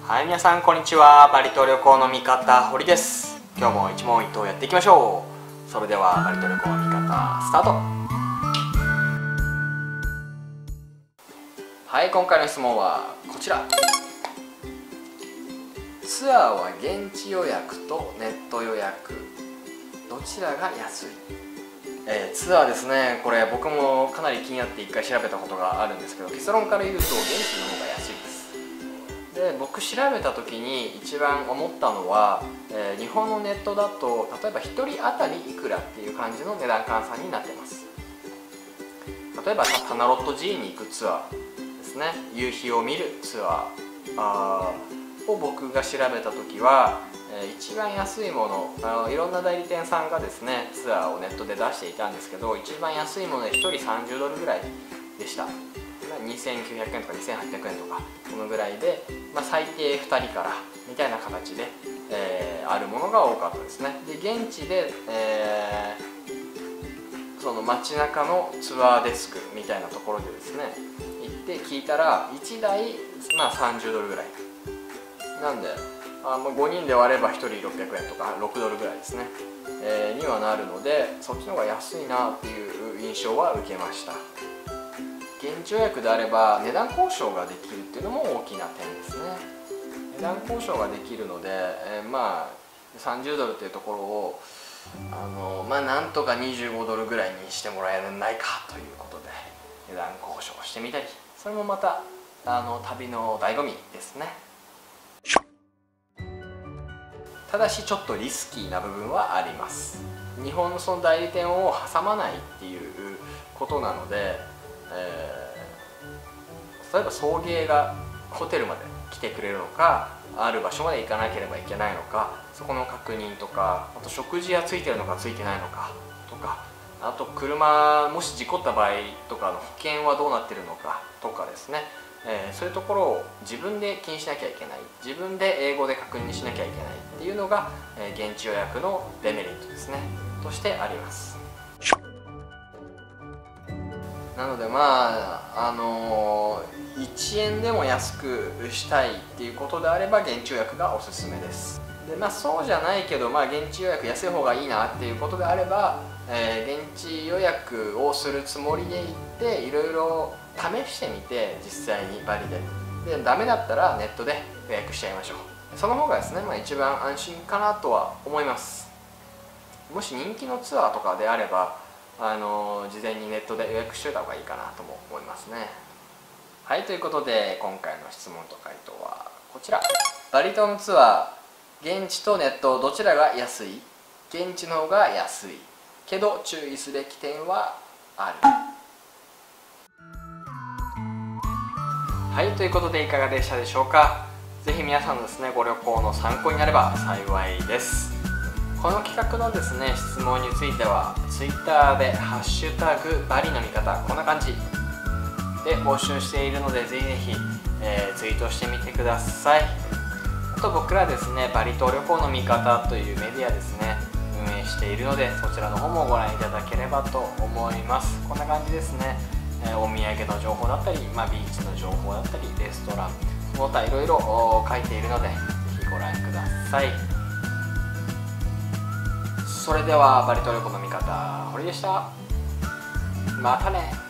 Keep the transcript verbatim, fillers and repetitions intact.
はい、皆さんこんにちは。バリ島旅行の味方、堀です。今日も一問一答やっていきましょう。それではバリ島旅行の味方スタート。はい、今回の質問はこちら。ツアーは現地予約とネット予約どちらが安い？えー、ツアーですね。これ僕もかなり気になって一回調べたことがあるんですけど、結論から言うと現地の方が安いです。で、僕調べた時に一番思ったのは、えー、日本のネットだと例えばひとり当たりいくらっていう感じの値段換算になってます。例えばタナロット G に行くツアーですね、夕日を見るツアーあーを僕が調べた時は、えー、一番安いもの、あのいろんな代理店さんがですねツアーをネットで出していたんですけど、一番安いものでひとりさんじゅうドルぐらいでした。にせんきゅうひゃくえんとかにせんはっぴゃくえんとかこのぐらいで、まあ、最低ふたりからみたいな形で、えー、あるものが多かったですね。で、現地で、えー、その街中のツアーデスクみたいなところでですね行って聞いたらいちだい、まあ、さんじゅうドルぐらいなんで、あ、まあ、ごにんで割ればひとりろっぴゃくえんとかろくドルぐらいですね、えー、にはなるので、そっちの方が安いなっていう印象は受けました。現地予約であれば値段交渉ができるっていうのも大きな点ですね。値段交渉ができるので、えー、まあさんじゅうドルっていうところをあのまあなんとかにじゅうごドルぐらいにしてもらえないかということで値段交渉してみたり、それもまたあの旅の醍醐味ですね。ただしちょっとリスキーな部分はあります。日本のその代理店を挟まないっていうことなので、えー、例えば送迎がホテルまで来てくれるのか、ある場所まで行かなければいけないのか、そこの確認とか、あと食事はついてるのかついてないのかとか、あと車もし事故った場合とかの保険はどうなってるのかとかですね、えー、そういうところを自分で気にしなきゃいけない、自分で英語で確認しなきゃいけないっていうのが、えー、現地予約のデメリットですねとしてあります。なのでまああのー、いちえんでも安くしたいっていうことであれば現地予約がおすすめです。で、まあそうじゃないけど、まあ現地予約安い方がいいなっていうことであれば、えー、現地予約をするつもりで行っていろいろ試してみて、実際にバリででダメだったらネットで予約しちゃいましょう。その方がですね、まあ、一番安心かなとは思います。もし人気のツアーとかであればあの事前にネットで予約しておいた方がいいかなとも思いますね。はい、ということで今回の質問と回答はこちら。バリ島のツアー、現地とネットどちらが安い？現地の方が安いけど注意すべき点はある。はい、ということでいかがでしたでしょうか。ぜひ皆さんのですねご旅行の参考になれば幸いです。この企画のですね質問については ツイッター で「ハッシュタグバリの味方」こんな感じで募集しているので、ぜひぜひ、えー、ツイートしてみてください。あと僕らですねバリ島旅行の味方というメディアですね運営しているので、そちらの方もご覧いただければと思います。こんな感じですね、えー、お土産の情報だったり、まあ、ビーチの情報だったりレストランその他いろいろ書いているのでぜひご覧ください。それではバリ島旅行の味方、堀でした。またね。